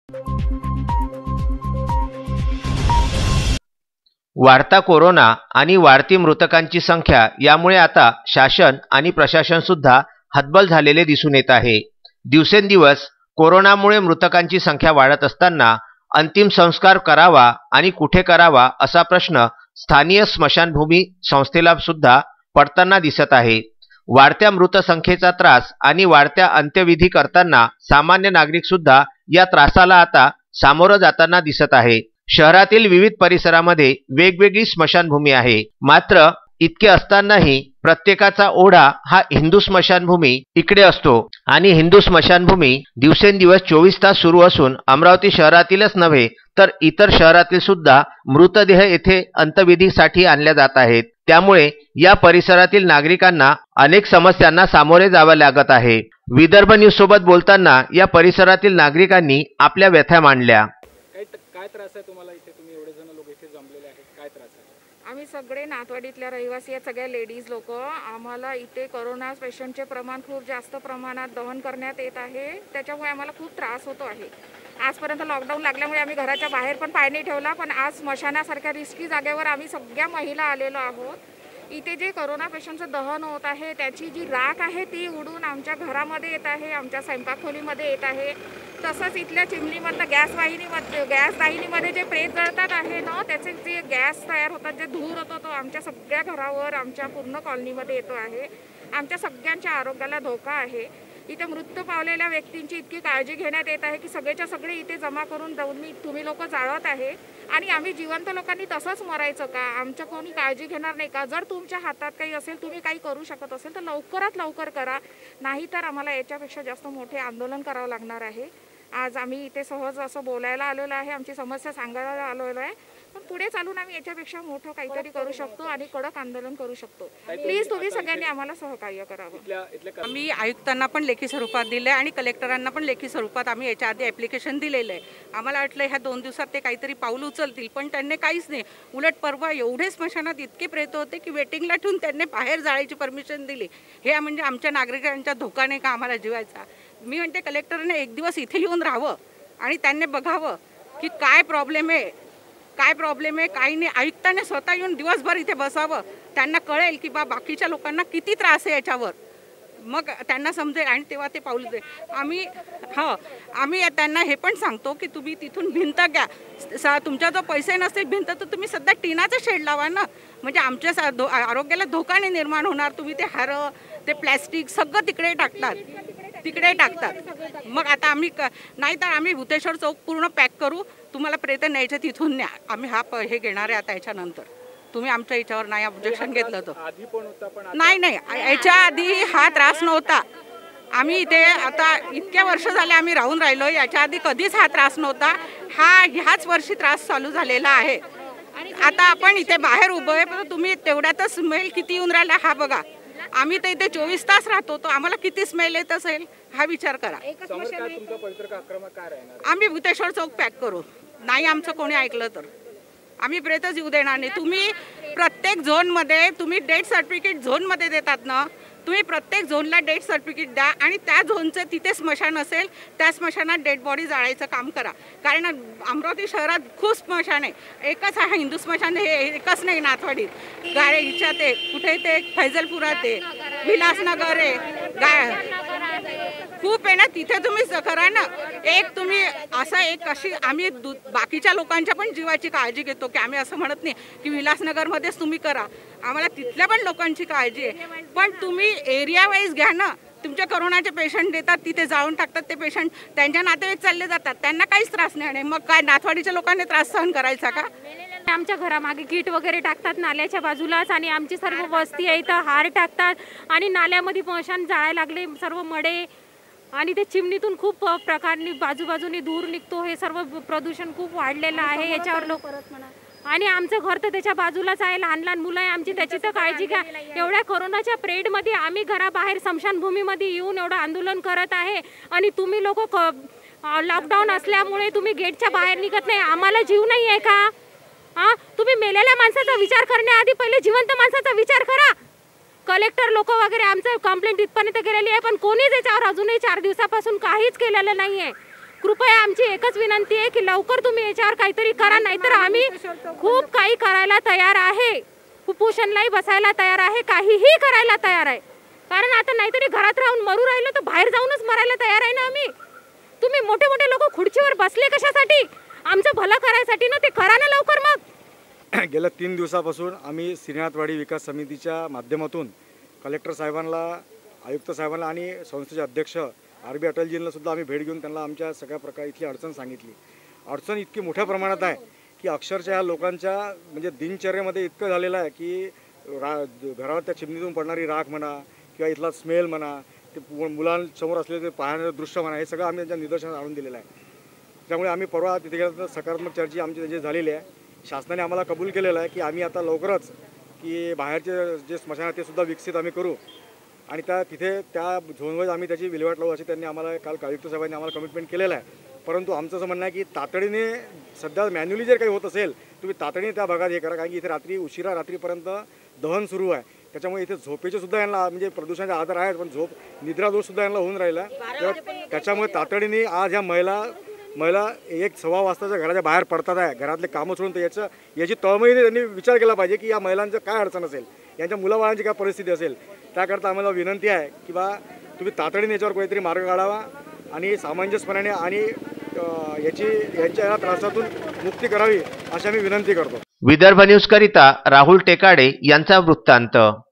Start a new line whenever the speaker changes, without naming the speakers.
वाढता कोरोना आणि वाढती मृतकांची संख्या यामुळे आता शासन आणि प्रशासन सुद्धा हतबल झालेले दिसून येत आहे। दिवसेंदिवस कोरोनामुळे मृतकांची संख्या वाढत असताना अंतिम संस्कार करावा आणि कुठे करावा असा प्रश्न स्थानिक स्मशानभूमी संस्थेला सुद्धा पडताना दिसत आहे। वाढत्या मृत संख्येचा त्रास आणि वाढत्या अंत्यविधी करताना सामान्य नागरिक सुद्धा या त्रासाला आता सामोरं जाताना दिसत आहे। शहरातील विविध परिसरामध्ये वेगवेगळी स्मशानभूमी आहे, मात्र इतके असतानाही प्रत्येकाचा ओढा हा हिंदू स्मशानभूमी इकडे असतो आणि हिंदू स्मशानभूमी दिवसेंदिवस 24 तास सुरू असून अमरावती शहरातीलच नव्हे तर इतर शहरातील सुद्धा मृतदेह येथे अंत्यविधीसाठी आणले जात आहेत। त्यामुळे या परिसरातील नागरिकांना अनेक समस्यांना सामोरे जावे लागत आहे। विदर्भ न्यूज सोबत बोलताना या परिसरातील नागरिकांनी आपल्या व्यथा मांडल्या।
काय त्रास आहे तुम्हाला इथे? तुम्ही एवढे जण लोक इथे जमलेले आहेत, काय त्रास आहे?
आम्ही सगळे नातवाडीतल्या रहिवासी आहेत, सगळ्या लेडीज लोक। आम्हाला इथे कोरोना पेशंटचे प्रमाण खूप जास्त प्रमाणात दहन करण्यात येत आहे, त्याच्यामुळे आम्हाला खूप त्रास होतो आहे। आजपर्यंत लॉकडाऊन लागल्यामुळे आम्ही घराच्या बाहेर पण पाय नाही ठेवला, पण आज स्मशानासारख्या रिस्की जागेवर आम्ही सगळ्या महिला आलेलो आहोत। इथे जे कोरोना पेशंटचं दहन होत आहे त्याची जी राख आहे ती उडून आमच्या घरामध्ये येत आहे, आमच्या स्वयंपाकखोलीमध्ये येत आहे। तसंच इथल्या चिमणीमधनं गॅस दाहिनीमध्ये जे प्रेत जळतात आहे ना, त्याचे जे गॅस तयार होतात, जे धूर होतो तो आमच्या सगळ्या घरावर, आमच्या पूर्ण कॉलनीमध्ये येतो आहे। आमच्या सगळ्यांच्या आरोग्याला धोका आहे। इथे मृत्यू पावलेल्या व्यक्तींची इतकी काळजी घेण्यात येत आहे की सगळेच्या सगळे इथे जमा करून जाऊन तुम्ही लोक जाळत आहे आणि आम्ही जिवंत लोकांनी तसंच मरायचं का? आमच्या कोणी काळजी घेणार नाही का? जर तुमच्या हातात काही असेल, तुम्ही काही करू शकत असेल तर लवकरात लवकर करा, नाहीतर आम्हाला याच्यापेक्षा जास्त मोठे आंदोलन करावं लागणार आहे। आज आम्ही इथे सहज असं बोलायला आलेलो आहे, आमची समस्या सांगायला आलेलो आहे, पण पुढे चालून आम्ही याच्यापेक्षा मोठं काहीतरी करू शकतो आणि कडक आंदोलन करू शकतो। प्लीज तुम्ही सगळ्यांनी आम्हाला सहकार्य करावं।
आम्ही आयुक्तांना पण लेखी स्वरूपात दिले आणि कलेक्टरांना पण लेखी स्वरूपात आम्ही याच्या आधी ॲप्लिकेशन दिलेलं आहे। आम्हाला वाटलं ह्या 2 दिवसात ते काहीतरी पाऊल उचलतील, पण त्यांनी काहीच नाही। उलट परवा एवढे स्मशानात इतके प्रेत होते की वेटिंगला ठेवून त्यांनी बाहेर जाळायची परमिशन दिली। हे म्हणजे आमच्या नागरिकांच्या धोका नाही का आम्हाला जीवायचा? मी म्हणते कलेक्टरने एक दिवस इथे येऊन राहावं आणि त्यांनी बघावं की काय प्रॉब्लेम आहे, काही नाही। आयुक्ताने स्वतः येऊन दिवसभर इथे बसावं, त्यांना कळेल की बाकीच्या लोकांना किती त्रास आहे याच्यावर, मग त्यांना समजेल आणि तेव्हा ते पाऊल दे। आम्ही त्यांना हे पण सांगतो की तुम्ही तिथून भिंत घ्या, तुमच्या जो पैसे नसतील भिंत तर तुम्ही सध्या टिनाचं शेड लावा ना, म्हणजे आमच्या आरोग्याला धोका नाही निर्माण होणार। तुम्ही ते हारं, ते प्लॅस्टिक सगळं तिकडे टाकतात। मग आता आम्ही नाही तर आम्ही भूतेश्वर चौक पूर्ण पॅक करू, तुम्हाला प्रेत न्यायचं तिथून न्या। आम्ही हे घेणार आहे आता याच्यानंतर। तुम्ही आमच्या याच्यावर नाही ऑब्जेक्शन घेतलं तर नाही, याच्या आधी हा त्रास नव्हता। आम्ही इथे आता इतक्या वर्ष झाले आम्ही राहून राहिलो, याच्या आधी कधीच हा त्रास नव्हता। ह्याच वर्षी त्रास चालू झालेला आहे। आता आपण इथे बाहेर उभं आहे, पण तुम्ही तेवढ्यातच स्मेल किती येऊन राहिला हा बघा। आम्ही तर इथे 24 तास राहतो, तो आम्हाला किती स्मेल येत असेल हा विचार करा। आम्ही भूतेश्वर चौक पॅक करू, नाही आमचं कोणी ऐकलं तर आम्ही प्रेतच येऊ देणार नाही। तुम्ही प्रत्येक झोनमध्ये तुम्ही डेथ सर्टिफिकेट झोनमध्ये देतात ना, तुम्ही प्रत्येक झोनला डेथ सर्टिफिकेट द्या आणि त्या झोनचे तिथे स्मशान असेल त्या स्मशानात डेड बॉडी जाळायचं काम करा। कारण अमरावती शहरात खूप स्मशान आहे, एकच आहे हिंदू स्मशान, हे एकच नाही नाथवाडीत गारेच्या ते कुठे ते फैजलपुरात आहे, विलासनगर आहे, खूप आहे ना, तिथे तुम्ही करा ना। तुम्ही अशी आम्ही बाकीच्या लोकांच्या पण जीवाची काळजी घेतो की आम्ही असं म्हणत नाही की विलासनगरमध्येच तुम्ही करा, आम्हाला तिथल्या पण लोकांची काळजी आहे, पण तुम्ही एरिया वाईज घ्या ना। तुमच्या कोरोनाचे पेशंट देतात, तिथे जाळून टाकतात ते पेशंट, त्यांच्या नातेवाईक चालले जातात, त्यांना काहीच त्रास नाही। मग काय नाथवाडीच्या लोकांनी त्रास सहन करायचा का?
आमच्या घरामागे कीट वगैरे टाकतात नाल्याच्या बाजूलाच, आणि आमची सर्व वस्ती आहे इथं हार टाकतात आणि नाल्यामध्ये मशान जाळायला लागले सर्व मडे, आणि ते चिमणीतून खूप प्रकारने बाजूबाजूने धूर निघतो। हे सर्व प्रदूषण खूप वाढलेलं आहे याच्यावर लोक, आणि आमचं घर तर त्याच्या बाजूलाच आहे, लहान लहान मुलं आहे आमची, त्याची तर काळजी घ्या। एवढ्या कोरोनाच्या पिरियडमध्ये आम्ही घराबाहेर स्मशानभूमीमध्ये येऊन एवढं आंदोलन करत आहे, आणि तुम्ही लोक लॉकडाऊन असल्यामुळे तुम्ही गेटच्या बाहेर निघत नाही। आम्हाला जीव नाही आहे का? तुम्ही मेलेल्या माणसाचा विचार करण्याआधी पहिले जिवंत माणसाचा विचार करा। कलेक्टर लोक वगैरे आमचं कंप्लेंट इथपर्यंत गेलेली आहे, पण कोणीच याच्यावर अजूनही 4 दिवसापासून काहीच केलेलं नाही आहे। कृपया आमची एकच विनंती आहे की लवकर तुम्ही याच्यावर काहीतरी करा, नाहीतर आम्ही खूप काही करायला तयार आहे, कुपोषणलाही बसायला तयार आहे, काहीही करायला तयार आहे. कारण आता नाहीतरी घरात राहून मरू राहिलो तर बाहेर जाऊनच मरायला तयार आहे ना आम्ही. तुम्ही मोठे मोठे लोक खुर्चीवर बसले कशासाठी? आमचं भलं करायसाठी ना, ते करा ना लवकर मग.
गेल्या 3 दिवसापासून आम्ही श्रीनाथवाडी विकास समितीच्या माध्यमातून कलेक्टर साहेबांना, आयुक्त साहेबांना आणि संस्थेचे अध्यक्ष RB अटलजींना सुद्धा आम्ही भेट घेऊन त्यांना आमच्या सगळ्या प्रकारे इथली अडचण सांगितली. अडचण इतकी मोठ्या प्रमाणात आहे की अक्षरशः ह्या लोकांच्या म्हणजे दिनचर्येमध्ये इतकं झालेलं आहे की घरावर त्या चिमणीतून पडणारी राख म्हणा किंवा इथला स्मेल म्हणा, ते मुलांसमोर असलेलं ते पाहण्याचं दृश्य म्हणा, हे सगळं आम्ही त्यांच्या निदर्शनास आणून दिलेलं आहे. त्यामुळे आम्ही परवा तिथे गेल्यानंतर सकारात्मक चर्चा आमची त्यांची झालेली आहे. शासनाने आम्हाला कबूल केलेलं आहे की आम्ही आता लवकरच की बाहेरचे जे स्मशान आहे ते सुद्धा विकसित आम्ही करू आणि तिथे त्या झोनवर आम्ही त्याची विल्हेवाट लावू अशी त्यांनी आम्हाला काल आयुक्त साहेबांनी आम्हाला कमिटमेंट केलेलं आहे. परंतु आमचं असं म्हणणं आहे की तातडीने सध्या मॅन्युअली जर काही होत असेल तुम्ही तातडीने त्या भागात हे करा, कारण की इथे उशिरा रात्रीपर्यंत दहन सुरू आहे. त्याच्यामुळे इथे झोपेचे सुद्धा यांना म्हणजे प्रदूषणाचा आधार आहे, पण निद्रादोषसुद्धा यांना होऊन राहिला. त्याच्यामुळे तातडीने आज ह्या महिला 1-1:15 वाजताच्या घराच्या बाहेर पडतात आहे, घरातले कामं सोडून. तर याची तळमळीने त्यांनी विचार केला पाहिजे की या महिलांचं काय अडचण असेल, यांच्या मुलाबाळांची काय परिस्थिती असेल. त्याकरता आम्हाला विनंती आहे की तुम्ही तातडीने याच्यावर काहीतरी मार्ग काढावा आणि सामंजस्यपणाने आणि यांच्या त्रासातून मुक्ती करावी अशी आम्ही विनंती करतो.
विदर्भ न्यूज करिता राहुल टेकाडे यांचा वृत्तांत.